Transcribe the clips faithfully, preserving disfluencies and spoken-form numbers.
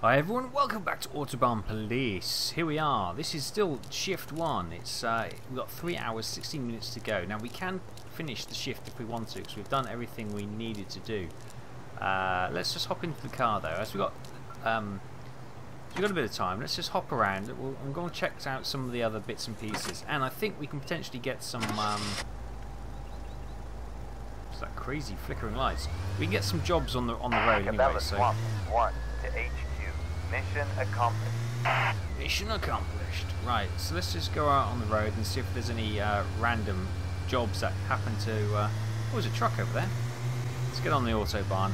Hi everyone, welcome back to Autobahn Police. Here we are. This is still shift one. It's uh, we've got three hours, sixteen minutes to go. Now we can finish the shift if we want to, because we've done everything we needed to do. Uh, let's just hop into the car though. As we got, um, we've got a bit of time. Let's just hop around. We'll, I'm going to check out some of the other bits and pieces, and I think we can potentially get some. Um, what's that crazy flickering lights? We can get some jobs on the on the road anyway. So. One to H Q. Mission accomplished. Mission accomplished. Right, so let's just go out on the road and see if there's any uh, random jobs that happen to... Uh, oh, there's a truck over there. Let's get on the Autobahn.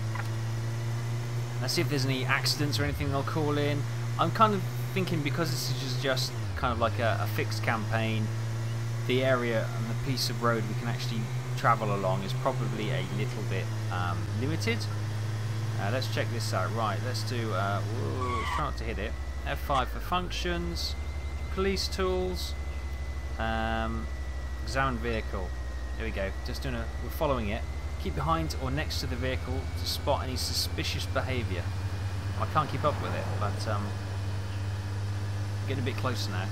Let's see if there's any accidents or anything they'll call in. I'm kind of thinking, because this is just, just kind of like a, a fixed campaign, the area and the piece of road we can actually travel along is probably a little bit um, limited. Uh, let's check this out. Right, let's do. Uh, whoa, let's try not to hit it. F five for functions, police tools, um, examine vehicle. There we go. Just doing a. We're following it. Keep behind or next to the vehicle to spot any suspicious behaviour. I can't keep up with it, but um, getting a bit closer now.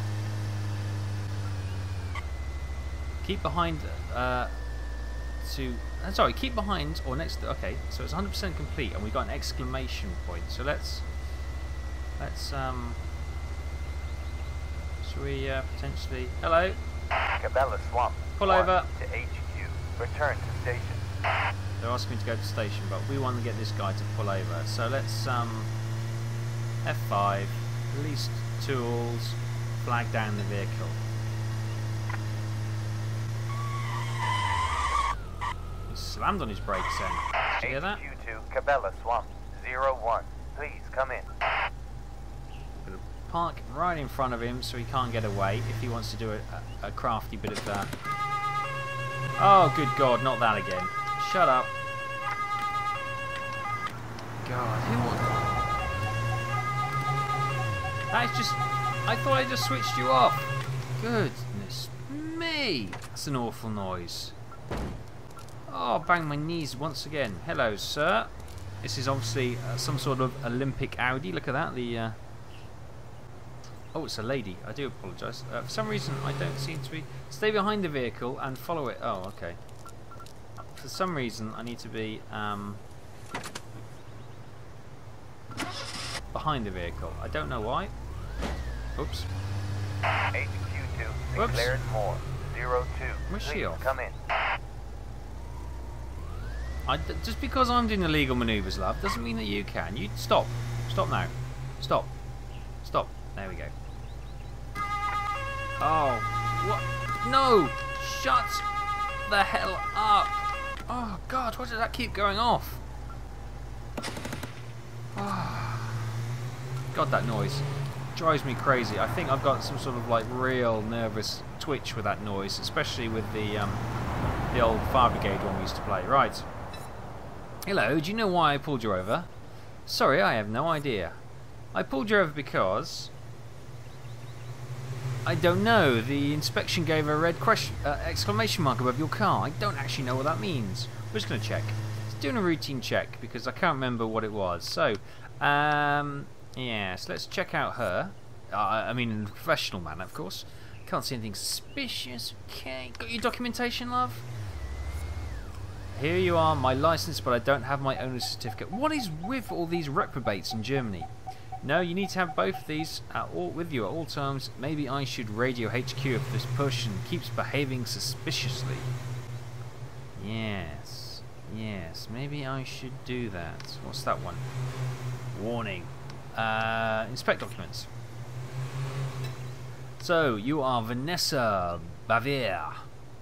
Keep behind. Uh, to uh, sorry, keep behind or next to, okay, so it's one hundred percent complete and we got an exclamation point, so let's let's um should we uh, potentially hello Cabela Swamp pull over to H Q, return to station. They're asking me to go to station, but we want to get this guy to pull over, so let's um F five, police tools, flag down the vehicle. Slammed on his brakes then. Did you hear that? H Q to Cabela Swamp, zero one. Please come in. Gonna park right in front of him so he can't get away if he wants to do a, a, a crafty bit of that. Oh, good God, not that again. Shut up. God, who would... That's just... I thought I just switched you off. Goodness me. That's an awful noise. Oh, bang my knees once again. Hello, sir. This is obviously uh, some sort of Olympic Audi. Look at that. The uh... oh, it's a lady. I do apologise. Uh, for some reason, I don't seem to be. Stay behind the vehicle and follow it. Oh, okay. For some reason, I need to be um... behind the vehicle. I don't know why. Oops. H Q two declared more. Zero two. Where's she off? Come in. I d just because I'm doing illegal manoeuvres, love, doesn't mean that you can. You stop. Stop now. Stop. Stop. There we go. Oh, what? No! Shut the hell up! Oh God, why does that keep going off? Oh. God, that noise drives me crazy. I think I've got some sort of like real nervous twitch with that noise, especially with the um, the old fire brigade one we used to play. Right. Hello, do you know why I pulled you over? Sorry, I have no idea. I pulled you over because... I don't know. The inspection gave a red question, uh, exclamation mark above your car. I don't actually know what that means. We're just going to check. Just doing a routine check because I can't remember what it was. So, um, yes, let's check out her. Uh, I mean, in a professional manner, of course. Can't see anything suspicious. Okay, got your documentation, love? Here you are, my license, but I don't have my owner's certificate. What is with all these reprobates in Germany? No, you need to have both of these at all, with you at all times. Maybe I should radio H Q if this person keeps behaving suspiciously. Yes, yes, maybe I should do that. What's that one? Warning. Uh, inspect documents. So, you are Vanessa Bavier.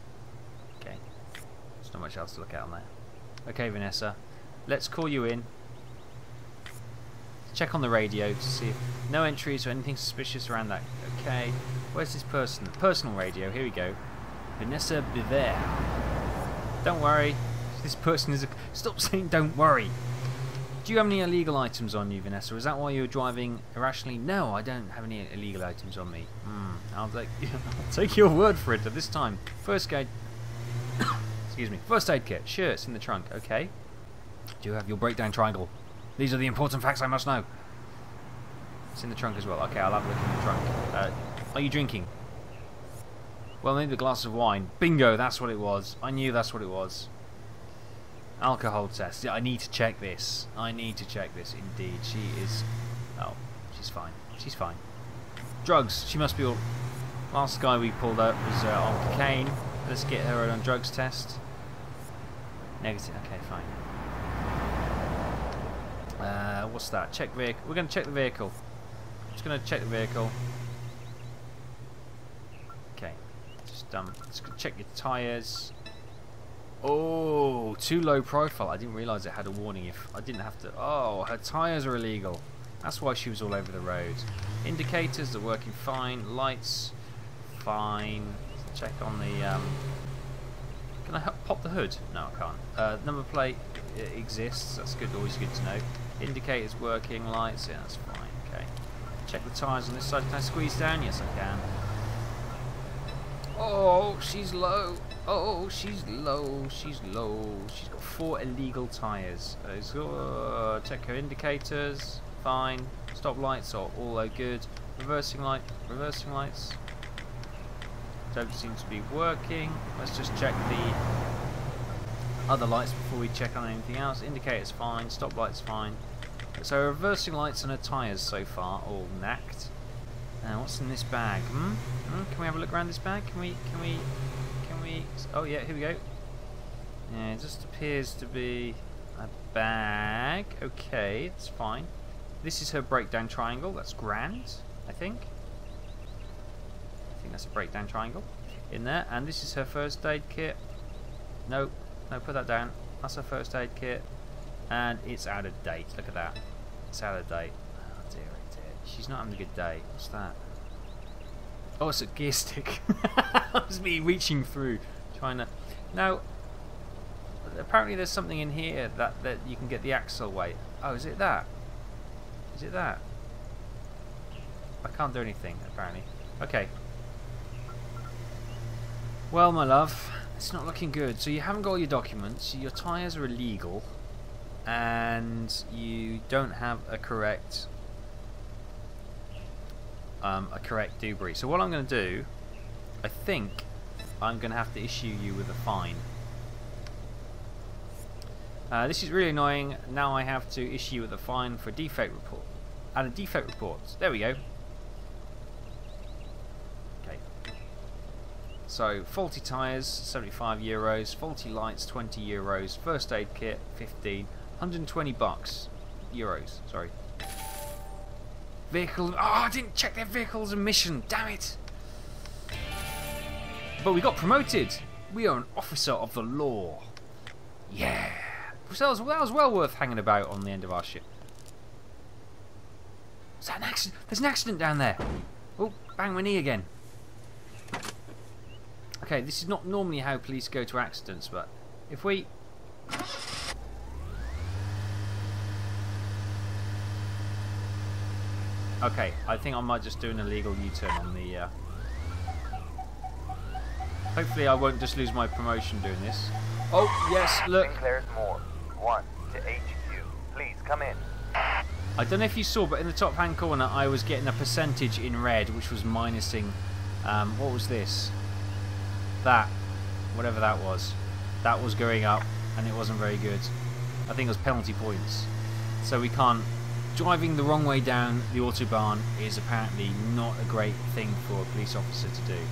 Not much else to look at on there. Okay, Vanessa, let's call you in. Check on the radio to see if no entries or anything suspicious around that. Okay, where's this person? The personal radio. Here we go. Vanessa Biver. Don't worry. This person is a... Stop saying don't worry. Do you have any illegal items on you, Vanessa? Is that why you're driving irrationally? No, I don't have any illegal items on me. Hmm. I'll take, I'll take your word for it at this time. First aid. Excuse me. First aid kit. Sure, it's in the trunk. Okay. Do you have your breakdown triangle? These are the important facts I must know. It's in the trunk as well. Okay, I'll have a look in the trunk. Uh, are you drinking? Well, maybe a glass of wine. Bingo, that's what it was. I knew that's what it was. Alcohol test. Yeah, I need to check this. I need to check this, indeed. She is... Oh, she's fine. She's fine. Drugs. She must be all... Last guy we pulled up was uh, on cocaine. Let's get her on drugs test. Negative. Okay, fine. Uh, what's that? Check vehicle. We're going to check the vehicle. Just going to check the vehicle. Okay. Just um. Let's go check your tyres. Oh, too low profile. I didn't realise it had a warning. If I didn't have to. Oh, her tyres are illegal. That's why she was all over the road. Indicators are working fine. Lights, fine. Let's check on the. Um, can I help pop the hood? No, I can't. Uh, number plate uh, exists. That's good. Always good to know. Indicators working. Lights. Yeah, that's fine. Okay. Check the tyres on this side. Can I squeeze down? Yes, I can. Oh, she's low. Oh, she's low. She's low. She's got four illegal tyres. Uh, check her indicators. Fine. Stop lights are all good. Reversing light. Reversing lights. Don't seem to be working. Let's just check the other lights before we check on anything else. Indicators fine. Stop lights fine. So reversing lights and her tyres so far all knacked. Now what's in this bag? Hmm? hmm? Can we have a look around this bag? Can we? Can we? Can we? Oh yeah, here we go. Yeah, it just appears to be a bag. Okay, it's fine. This is her breakdown triangle. That's grand, I think. I think that's a breakdown triangle in there. And this is her first aid kit. No, no, put that down. That's her first aid kit. And it's out of date. Look at that. It's out of date. Oh dear, oh dear. She's not having a good day. What's that? Oh, it's a gear stick. That was me reaching through, trying to. Now, apparently there's something in here that that you can get the axle weight. Oh, is it that? Is it that? I can't do anything apparently. Okay. Well, my love, it's not looking good. So you haven't got all your documents. Your tyres are illegal, and you don't have a correct. Um, a correct debris. So what I'm going to do, I think I'm going to have to issue you with a fine. Uh, this is really annoying. Now I have to issue you with a fine for a defect report. And a defect report. There we go. Okay. So faulty tyres, seventy-five euros. Faulty lights, twenty euros. First aid kit, fifteen. one hundred and twenty bucks. Euros. Sorry. Vehicle. Oh, I didn't check their vehicle's emission. Damn it. But we got promoted. We are an officer of the law. Yeah. So that was, that was well worth hanging about on the end of our ship. Is that an accident? There's an accident down there. Oh, bang my knee again. Okay, this is not normally how police go to accidents, but if we... Okay, I think I might just do an illegal U-turn on the... Uh... Hopefully I won't just lose my promotion doing this. Oh, yes, look. Sinclair's Moore, one to H Q. Please come in. I don't know if you saw, but in the top hand corner I was getting a percentage in red, which was minusing... Um, what was this? That. Whatever that was. That was going up, and it wasn't very good. I think it was penalty points. So we can't... Driving the wrong way down the Autobahn is apparently not a great thing for a police officer to do.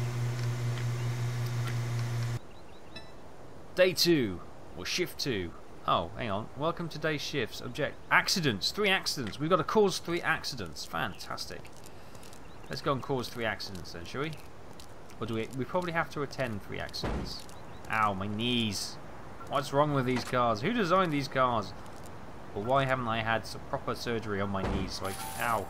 Day two, or shift two. Oh, hang on. Welcome to day shifts. Object accidents. Three accidents. We've got to cause three accidents. Fantastic. Let's go and cause three accidents then, shall we? Or do we? We probably have to attend three accidents. Ow, my knees. What's wrong with these cars? Who designed these cars? Well, why haven't I had some proper surgery on my knees? So I, ow.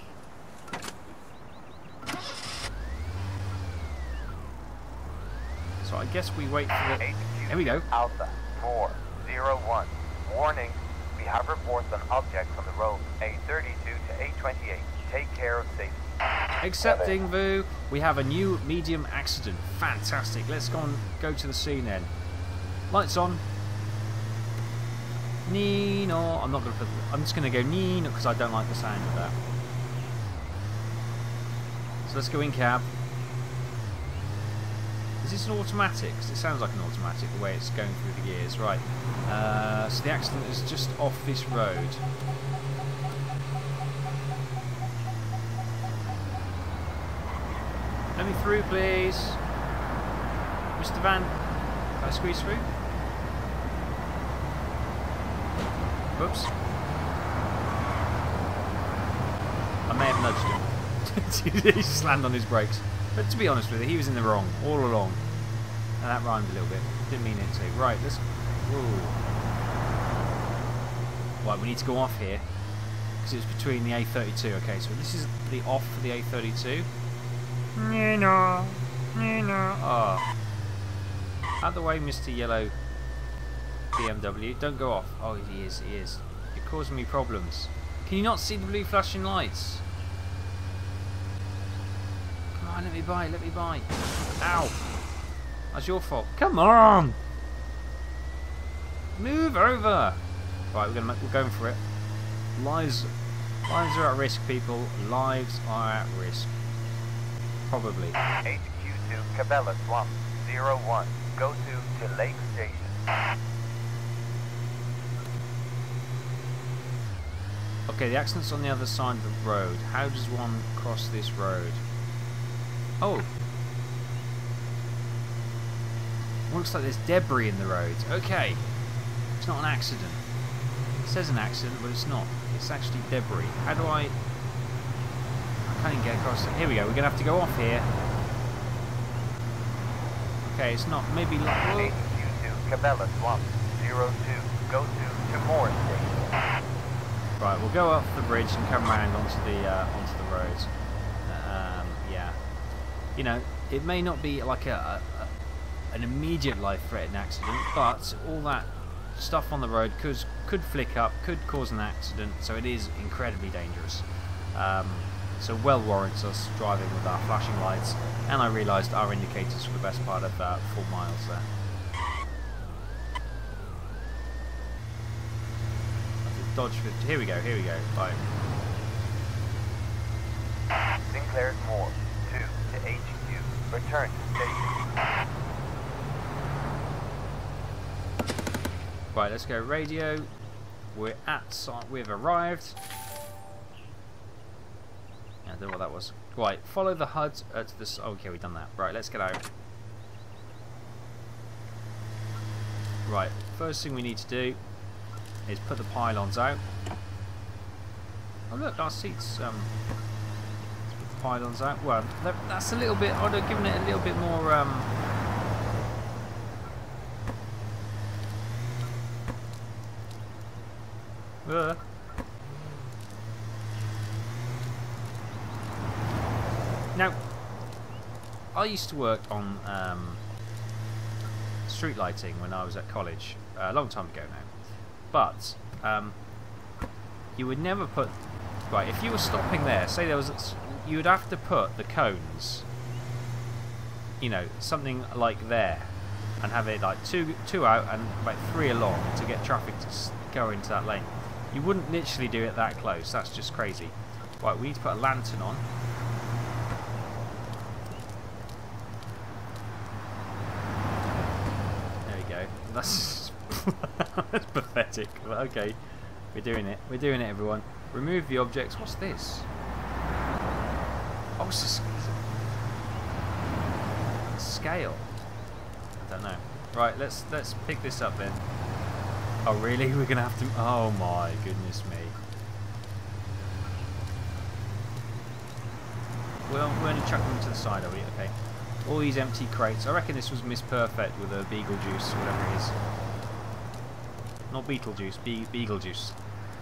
So I guess we wait for the... Here we go. Alpha four zero one. Warning. We have reports on objects on the road. A thirty-two to A twenty-eight. Take care of safety. Accepting, Vu. We have a new medium accident. Fantastic. Let's go and go to the scene then. Lights on. Nino. I'm not going to put. I'm just going to go Nino because I don't like the sound of that. So let's go in cab. Is this an automatic? Because it sounds like an automatic the way it's going through the gears. Right. Uh, so the accident is just off this road. Let me through, please. Mister Van, can I squeeze through? Whoops. I may have nudged him. He slammed on his brakes. But to be honest with you, he was in the wrong all along. And that rhymed a little bit. Didn't mean it to. Right, let's... Ooh. Right, we need to go off here. Because it's between the A thirty-two. Okay, so this is the off for the A thirty-two. No, no, no. Oh. Out the way, Mister Yellow B M W. Don't go off. Oh, he is, he is. You're causing me problems. Can you not see the blue flashing lights? Come on, let me by, let me by. Ow. That's your fault. Come on. Move over. Right, we're gonna, we're going for it. Lives, lives are at risk, people. Lives are at risk. Probably. H Q two Cabela Swamp zero one. Go to to Lake Station. Okay, the accident's on the other side of the road. How does one cross this road? Oh. Looks like there's debris in the road. Okay. It's not an accident. It says an accident, but it's not. It's actually debris. How do I... I can't even get across it. Here we go. We're going to have to go off here. Okay, it's not... Maybe... H Q two Cabela Swamp zero two. Go to to Moore Station. Right, we'll go up the bridge and come round onto the uh, onto the road. Um, yeah, you know, it may not be like a, a an immediate life-threatening accident, but all that stuff on the road could could flick up, could cause an accident. So it is incredibly dangerous. Um, so well warrants us driving with our flashing lights. And I realised our indicators for the best part of uh, four miles there. Dodge fifty. Here we go, here we go. Right. Sinclair's Moore two to H Q. Return to station. Right, let's go radio. We're at site. We've arrived. I don't know what that was. Right, follow the H U D uh, to this. Okay, we've done that. Right, let's get out. Right, first thing we need to do is put the pylons out. Oh look, our seats. Um, let's put the pylons out. Well, that, that's a little bit. I'd have given it a little bit more. Um, uh, now, I used to work on um, street lighting when I was at college uh, a long time ago now. But um, you would never put right if you were stopping there. Say there was, you would have to put the cones, you know, something like there, and have it like two two out and about three along to get traffic to go into that lane. You wouldn't literally do it that close. That's just crazy. Right, we need to put a lantern on. There we go. That's. That's pathetic, but okay. We're doing it. We're doing it, everyone. Remove the objects. What's this? Oh, it's a sc scale. I don't know. Right, let's let's pick this up then. Oh, really? We're gonna have to. Oh my goodness me. Well, we're only chucking them to the side, are we? Okay. All these empty crates. I reckon this was Miss Perfect with a beagle juice, whatever it is. Not Beetlejuice, Be Beetlejuice.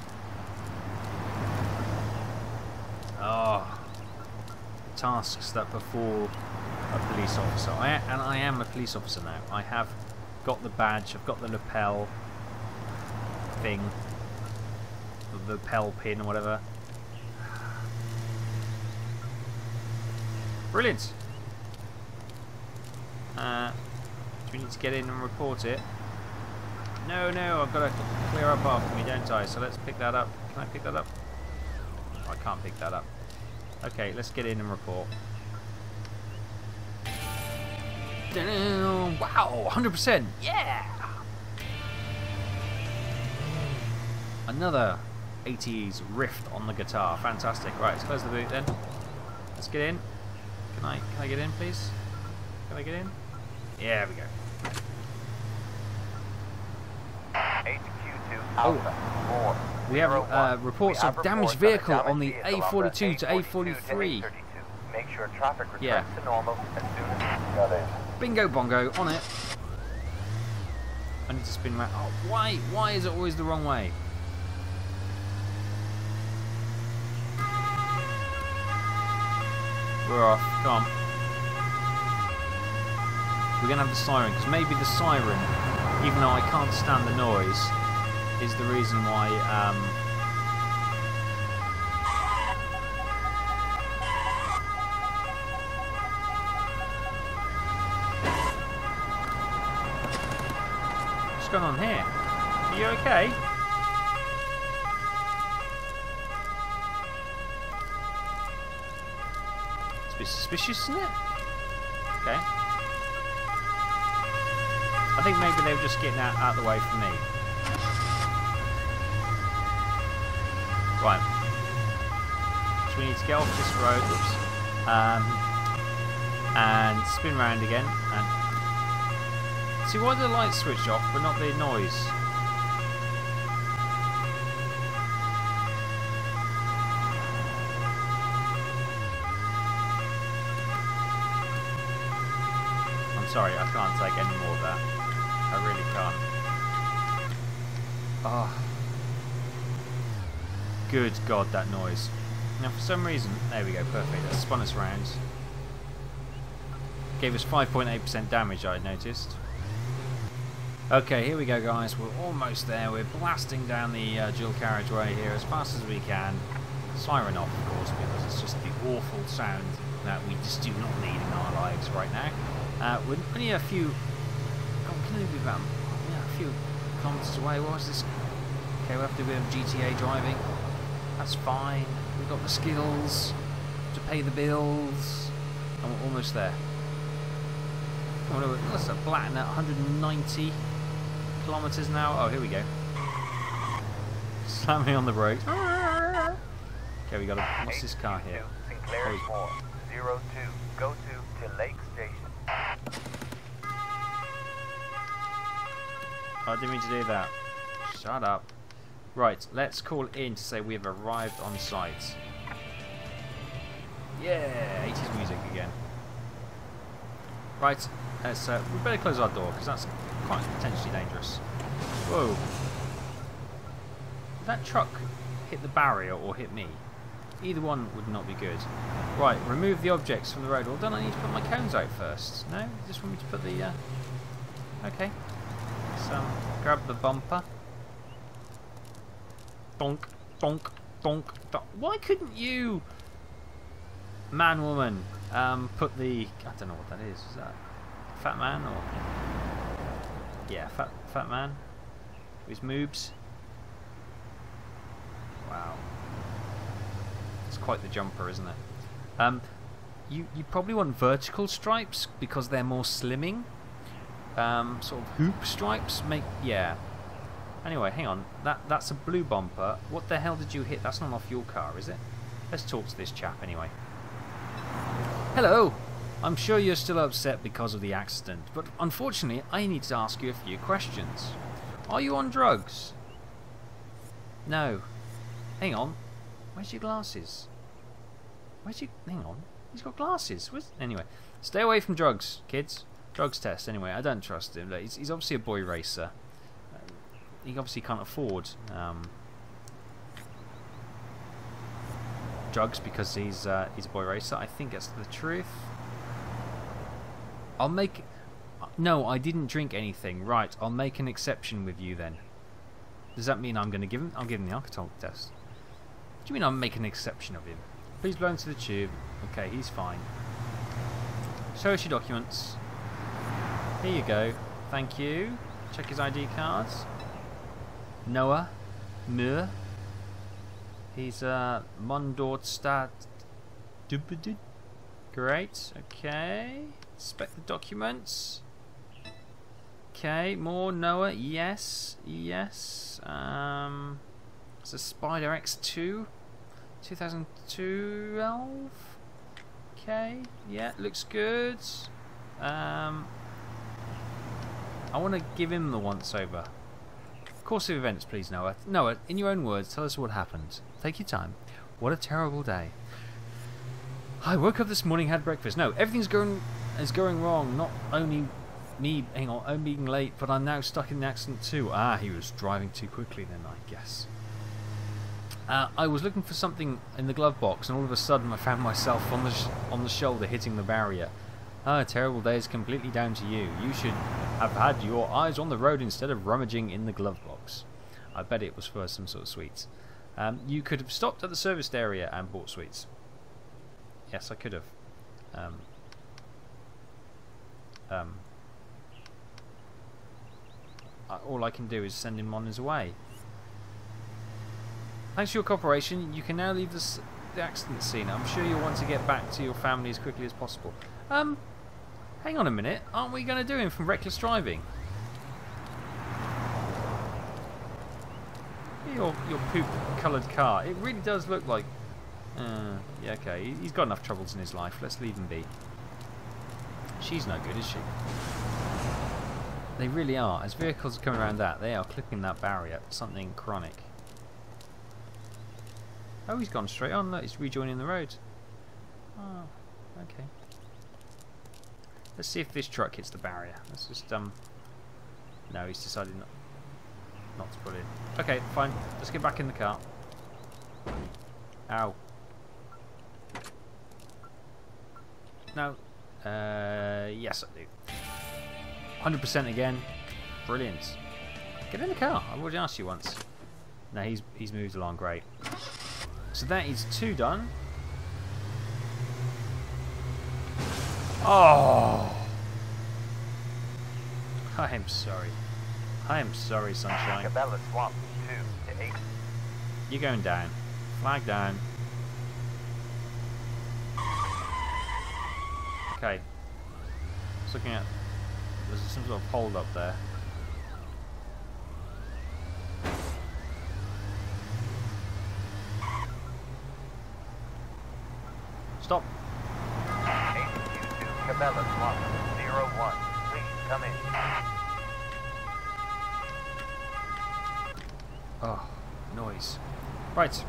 Oh, the tasks that befall a police officer. I, and I am a police officer now. I have got the badge, I've got the lapel thing, the lapel pin or whatever. Brilliant. Uh, do we need to get in and report it? No, no, I've got to clear up after me, don't I? So let's pick that up. Can I pick that up? Oh, I can't pick that up. Okay, let's get in and report. Wow, one hundred percent. Yeah! Another eighties riff on the guitar. Fantastic. Right, let's close the boot then. Let's get in. Can I, can I get in, please? Can I get in? Yeah, there we go. H Q two Alpha four. We have uh, reports we have of damaged reports vehicle of on the damaged A forty-two to A A forty-two forty-three. to A thirty-two. Make sure traffic returns Yeah. to normal as soon as got it. Bingo bongo, on it. I need to spin around. Oh, why? Why is it always the wrong way? We're off. Come on. We're going to have the siren, because maybe the siren, even though I can't stand the noise, is the reason why... Um, what's going on here? Are you okay? It's a bit suspicious, isn't it? Okay. I think maybe they were just getting out, out of the way for me. Right. So we need to get off this road. Oops. Um, and spin round again. And see, why the lights switched off but not the noise? I'm sorry, I can't take any more of that. I really can't. Oh. Good God, that noise. Now, for some reason, there we go, perfect. That spun us round. Gave us five point eight percent damage, I noticed. Okay, here we go, guys. We're almost there. We're blasting down the uh, dual carriageway here as fast as we can. Siren off, of course, because it's just the awful sound that we just do not need in our lives right now. Uh, we're only a few. Oh, can we be about yeah, a few kilometres away? What is this? Okay, we have to do a bit of G T A driving. That's fine. We've got the skills to pay the bills, and we're almost there. Oh, let's flatten at one hundred ninety kilometres an hour. Oh, here we go. Slamming on the brakes. Okay, we got a. What's this car here? Sinclair four zero two. Go to to Lake Station. Oh, I didn't mean to do that. Shut up. Right, let's call in to say we have arrived on site. Yeah, eighties music again. Right, let's, uh, we better close our door because that's quite potentially dangerous. Whoa. Did that truck hit the barrier or hit me? Either one would not be good. Right, remove the objects from the road. Well, don't I need to put my cones out first? No? You just want me to put the... Uh... Okay. So, grab the bumper. Donk, donk, donk, donk. Why couldn't you, man, woman, um, put the... I don't know what that is. Is that fat man or... Yeah, fat, fat man. His moobs. Wow. It's quite the jumper, isn't it? Um, you you probably want vertical stripes because they're more slimming. Um, sort of hoop stripes make yeah. Anyway, hang on. That that's a blue bumper. What the hell did you hit? That's not off your car, is it? Let's talk to this chap anyway. Hello. I'm sure you're still upset because of the accident, but unfortunately, I need to ask you a few questions. Are you on drugs? No. Hang on. Where's your glasses? Where's your... Hang on. He's got glasses. Where's... Anyway. Stay away from drugs, kids. Drugs test, anyway. I don't trust him. He's, he's obviously a boy racer. Uh, he obviously can't afford um, drugs because he's, uh, he's a boy racer. I think that's the truth. I'll make... No, I didn't drink anything. Right, I'll make an exception with you then. Does that mean I'm going to give him... I'll give him the alcohol test. What do you mean I'm making an exception of him? Please blow into the tube. Okay, he's fine. Show us your documents. Here you go. Thank you. Check his I D cards. Noah. Muir. He's uh, Mondortstadt. Great. Okay. Inspect the documents. Okay. More Noah. Yes. Yes. Um, it's a Spider X two. two thousand twelve. Okay. Yeah. Looks good. Um, I want to give him the once over. Course of events, please, Noah. Noah, in your own words, tell us what happened. Take your time. What a terrible day. I woke up this morning, had breakfast. No, everything's going is going wrong. Not only me, hang on, I'm being late, but I'm now stuck in the accident too. Ah, he was driving too quickly then, I guess. Uh, I was looking for something in the glove box, and all of a sudden I found myself on the sh on the shoulder hitting the barrier. Ah, a terrible day is completely down to you. You should have had your eyes on the road instead of rummaging in the glove box. I bet it was for some sort of sweets. Um, you could have stopped at the serviced area and bought sweets. Yes, I could have. Um, um, I, all I can do is send him on his way. Thanks for your cooperation. You can now leave this, the accident scene. I'm sure you'll want to get back to your family as quickly as possible. Um, hang on a minute. Aren't we going to do him from reckless driving? Your, your poop-coloured car. It really does look like... Uh, yeah, okay. He's got enough troubles in his life. Let's leave him be. She's no good, is she? They really are. As vehicles are coming around that, they are clipping that barrier. Something chronic. Oh, he's gone straight on. Look, he's rejoining the road. Oh, okay. Let's see if this truck hits the barrier. Let's just, um... No, he's decided not, not to put it. Okay, fine. Let's get back in the car. Ow. No. Uh, yes, I do. one hundred percent again. Brilliant. Get in the car. I've already asked you once. No, he's, he's moved along. Great. So that is two done. Oh! I am sorry. I am sorry, sunshine. Cabela Swamp, two to eight. You're going down. Flag down. Okay. Just looking at... There's some sort of hold up there. Stop. eight two two, Cabela Swamp, zero one. Please come in. Oh, noise. Right.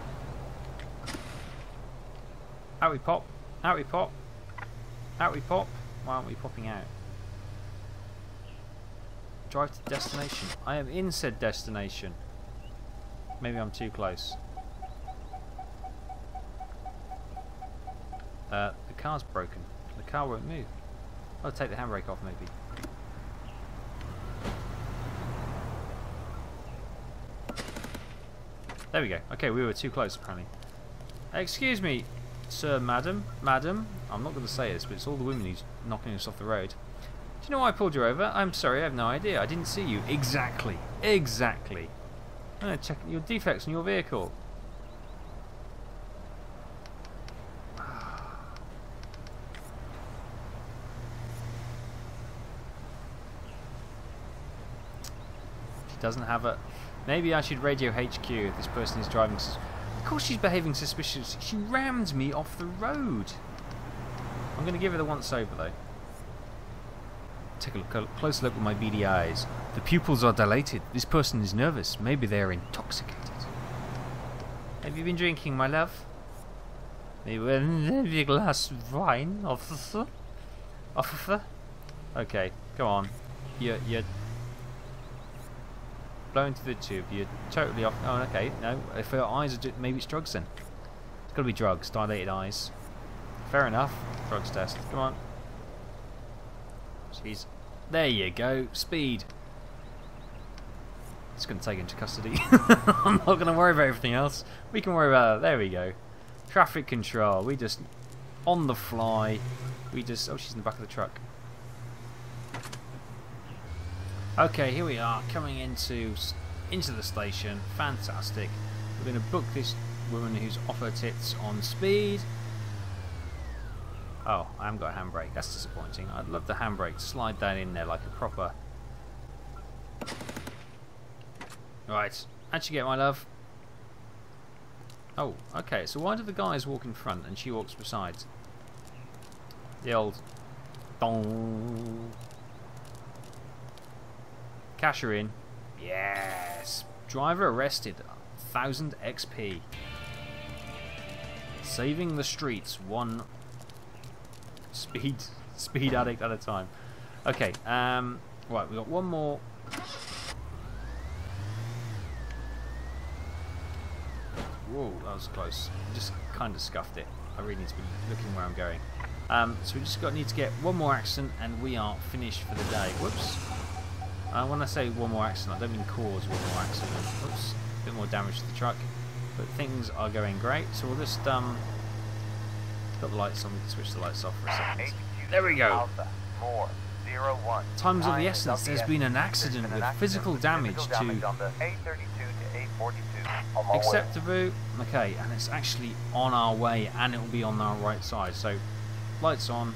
Out we pop. Out we pop. Out we pop. Why aren't we popping out? Drive to destination. I am in said destination. Maybe I'm too close. Uh, the car's broken. The car won't move. I'll take the handbrake off maybe. There we go. Okay, we were too close apparently. Excuse me, sir, madam, madam. I'm not going to say this, but it's all the women who's knocking us off the road. Do you know why I pulled you over? I'm sorry, I have no idea. I didn't see you. Exactly. Exactly. I'm going to check your defects in your vehicle. She doesn't have a... Maybe I should radio H Q if this person is driving... Of course she's behaving suspiciously. She rammed me off the road. I'm going to give her the once over though. Take a, look, a closer look with my beady eyes. The pupils are dilated. This person is nervous. Maybe they are intoxicated. Have you been drinking, my love? Maybe a glass of wine, officer? Officer? Okay, go on. You're, you're blowing through the tube. You're totally off. Oh, okay. No, if her eyes are... Maybe it's drugs then. It's got to be drugs. Dilated eyes. Fair enough. Drugs test. Come on. Jeez. There you go. Speed. It's going to take into custody. I'm not going to worry about everything else. We can worry about that. There we go. Traffic control. We just... On the fly. We just... Oh, she's in the back of the truck. Okay, here we are, coming into into the station. Fantastic. We're going to book this woman who's off her tits on speed. Oh, I haven't got a handbrake. That's disappointing. I'd love the handbrake. Slide that in there like a proper... Right. How'd you get, my love? Oh, okay. So why do the guys walk in front and she walks beside? The old... Dong. Cash her in. Yes. Driver arrested. one thousand X P. Saving the streets. One speed speed addict at a time. Okay. Um. Right. We got one more. Whoa, that was close. I just kind of scuffed it. I really need to be looking where I'm going. Um. So we just got need to get one more accident, and we are finished for the day. Whoops. Uh, when I say one more accident, I don't mean cause one more accident. Oops, a bit more damage to the truck. But things are going great, so we'll just, um... got the lights on, we can switch the lights off for a second. There we go! Time's of the essence, there's been an accident with physical damage to... Accept the route. Okay, and it's actually on our way, and it will be on our right side. So, lights on.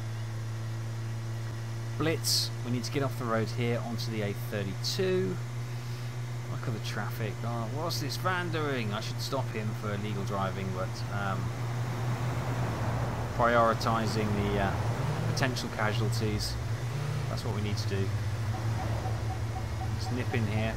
Blitz, we need to get off the road here onto the A thirty-two. Look at the traffic. Oh, what's this van doing? I should stop him for illegal driving, but um, prioritising the uh, potential casualties. That's what we need to do. Let's nip in here.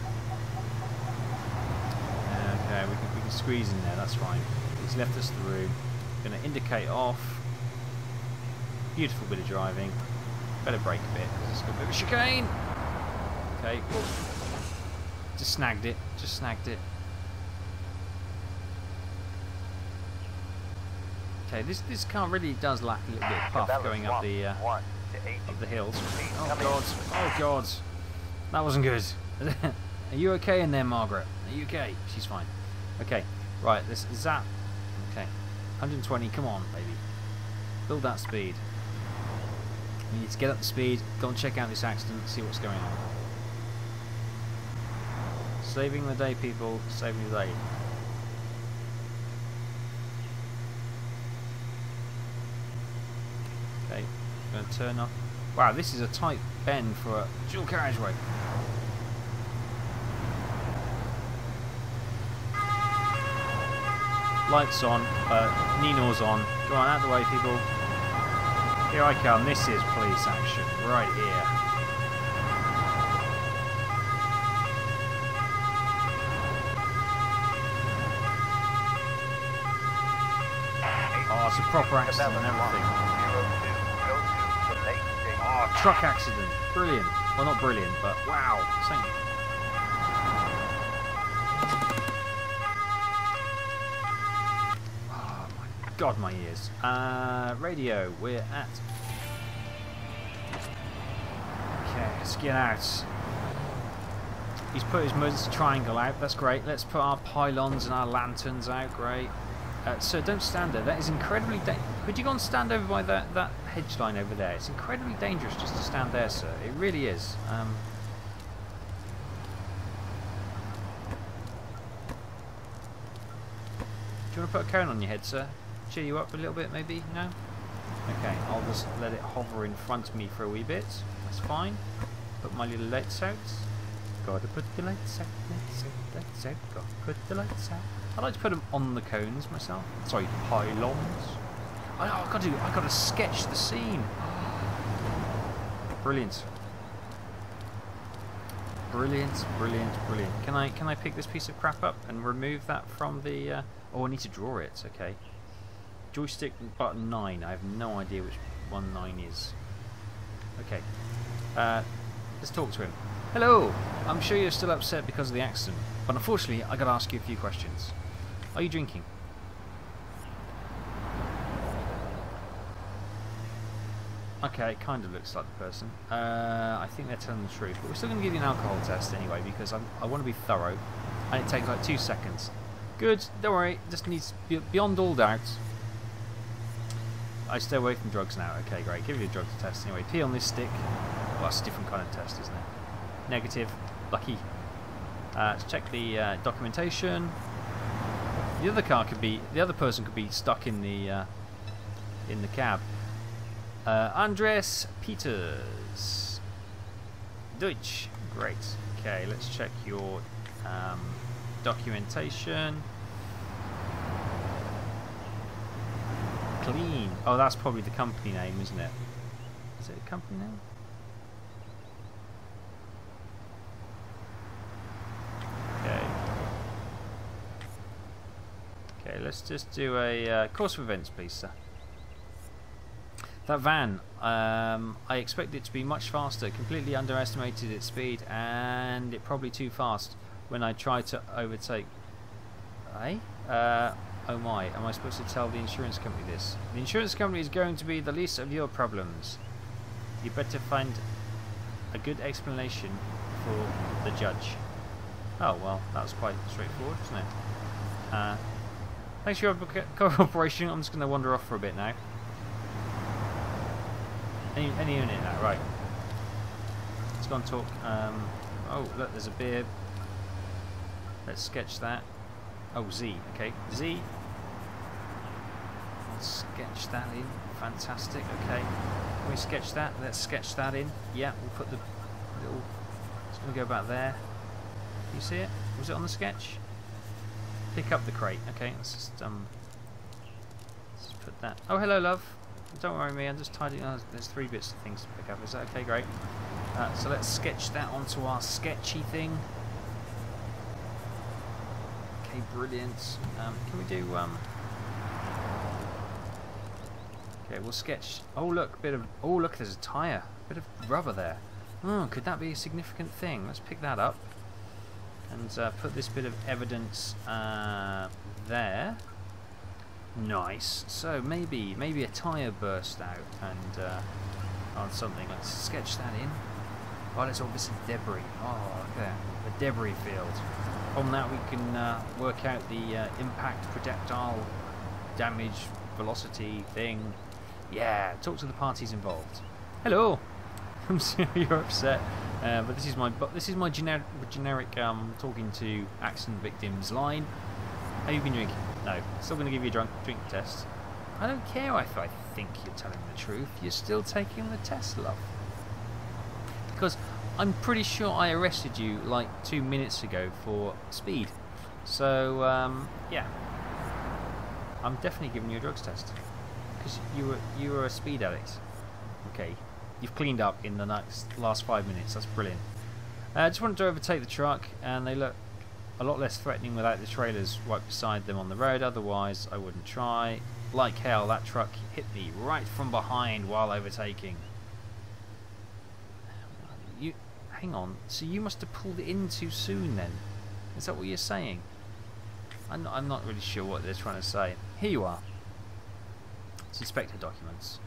Okay, we can, we can squeeze in there, that's fine. He's left us the room. Going to indicate off. Beautiful bit of driving. Better brake a bit, because it's got a bit of a chicane. Okay, just snagged it, just snagged it. Okay, this this car really does lack a little bit of puff going up the uh, up the hills. Oh god, oh god, that wasn't good. Are you okay in there, Margaret? Are you okay? She's fine. Okay, right, this zap. Okay, one hundred twenty. Come on, baby, build that speed. We need to get up the speed, go and check out this accident, see what's going on. Saving the day, people. Saving the day. Okay, going to turn off. Wow, this is a tight bend for a dual carriageway. Lights on, uh, Nino's on. Go on, out of the way, people. Here I come. This is police action right here. Oh, it's a proper accident and everything. Oh, truck accident. Brilliant. Well, not brilliant, but wow. Thank you. God, my ears. Uh, radio, we're at... Okay, let's get out. He's put his emergency triangle out, that's great. Let's put our pylons and our lanterns out, great. Uh, sir, don't stand there, that is incredibly dangerous. Could you go and stand over by that, that hedge line over there? It's incredibly dangerous just to stand there, sir. It really is. Um, do you want to put a cone on your head, sir? Cheer you up a little bit, maybe? No? Okay, I'll just let it hover in front of me for a wee bit. That's fine. Put my little lights out. Gotta put the lights out, lights out, lights out. Gotta put the lights out. I like to put them on the cones myself. Sorry, pylons. Oh, I've got to, I've got to sketch the scene. Brilliant. Brilliant, brilliant, brilliant. Can I, can I pick this piece of crap up and remove that from the? Uh, oh, I need to draw it. Okay. Joystick button nine. I have no idea which one nine is. Okay. Uh, let's talk to him. Hello. I'm sure you're still upset because of the accident, but unfortunately, I got to ask you a few questions. Are you drinking? Okay, it kind of looks like the person. Uh, I think they're telling the truth, but we're still going to give you an alcohol test anyway because I'm, I want to be thorough, and it takes like two seconds. Good. Don't worry. Just needs beyond all doubt. I stay away from drugs now. Okay, great. Give you a drug test anyway. Pee on this stick. Well, that's a different kind of test, isn't it? negative. Lucky. Uh, let's check the uh, documentation. The other car could be, the other person could be stuck in the uh, in the cab. Uh, Andres Peters, Deutsch. Great. Okay, let's check your um, documentation. Clean. Oh, that's probably the company name, isn't it? Is it a company name? Okay. Okay, let's just do a uh, course of events, please, sir. That van, um, I expect it to be much faster. Completely underestimated its speed, and it probably too fast when I tried to overtake. Eh? Uh, oh my, am I supposed to tell the insurance company this? The insurance company is going to be the least of your problems. You better find a good explanation for the judge. Oh, well, that was quite straightforward, wasn't it? Uh, thanks for your cooperation. I'm just going to wander off for a bit now. Any, any unit now, right. Let's go and talk. Um, oh, look, there's a beer. Let's sketch that. Oh, Z. Okay, Z. Let's sketch that in. Fantastic. Okay. Can we sketch that? Let's sketch that in. Yeah, we'll put the little. It's going to go about there. You see it? Was it on the sketch? Pick up the crate. Okay, let's just um. Let's put that. Oh, hello, love. Don't worry, me. I'm just tidying. Oh, there's three bits of things to pick up. Is that okay? Great. Uh, so let's sketch that onto our sketchy thing. Okay, brilliant. Um, can we do? Um, okay, we'll sketch. Oh, look, bit of. Oh, look, there's a tyre. Bit of rubber there. Oh, could that be a significant thing? Let's pick that up and uh, put this bit of evidence uh, there. Nice. So maybe maybe a tyre burst out and uh, on something. Let's sketch that in. Oh, there's all this debris. Oh, look there, the debris field. From that we can uh, work out the uh, impact projectile damage velocity thing. Yeah. Talk to the parties involved. Hello. I'm sorry you're upset, uh, but this is my but this is my generic generic um, talking to accident victims line. How you been drinking? No. Still going to give you a drunk drink test. I don't care if I think you're telling the truth. You're still taking the test, love. Because I'm pretty sure I arrested you like two minutes ago for speed. So, um, yeah. I'm definitely giving you a drugs test. Because you were, you were a speed addict. Okay. You've cleaned up in the next last five minutes. That's brilliant. I uh, just wanted to overtake the truck, and they look a lot less threatening without the trailers right beside them on the road. Otherwise, I wouldn't try. Like hell, that truck hit me right from behind while overtaking. You, hang on. So you must have pulled it in too soon, then? Is that what you're saying? I'm not, I'm not really sure what they're trying to say. Here you are. It's inspector documents.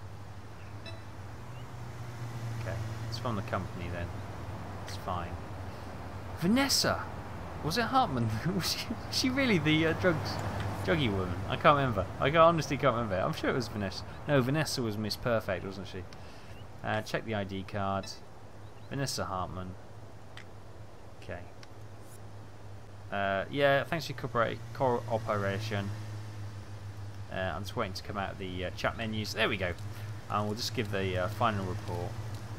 Okay, it's from the company then. It's fine. Vanessa! Was it Hartman? was, she, was she really the uh, drugs, druggy woman? I can't remember. I honestly can't remember. I'm sure it was Vanessa. No, Vanessa was Miss Perfect, wasn't she? Uh, check the I D card. Vanessa Hartman. Okay. Uh, yeah, thanks for your cooperation. Uh, I'm just waiting to come out of the uh, chat menus. There we go. And we'll just give the uh, final report.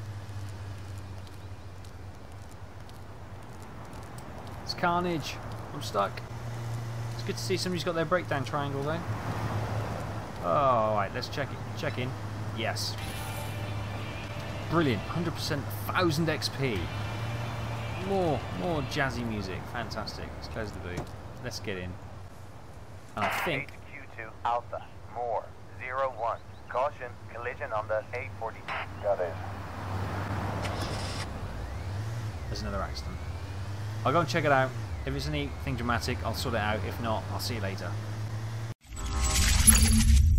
It's carnage. I'm stuck. It's good to see somebody's got their breakdown triangle though. Oh, right, let's check it. Check in. Yes. Brilliant. one hundred percent, one thousand X P. More, more jazzy music. Fantastic. Let's close the boot. Let's get in. And I think. Q two Alpha. More. Zero one. Caution. Collision on the eight forty. Got it. There's another accident. I'll go and check it out. If it's anything dramatic, I'll sort it out. If not, I'll see you later.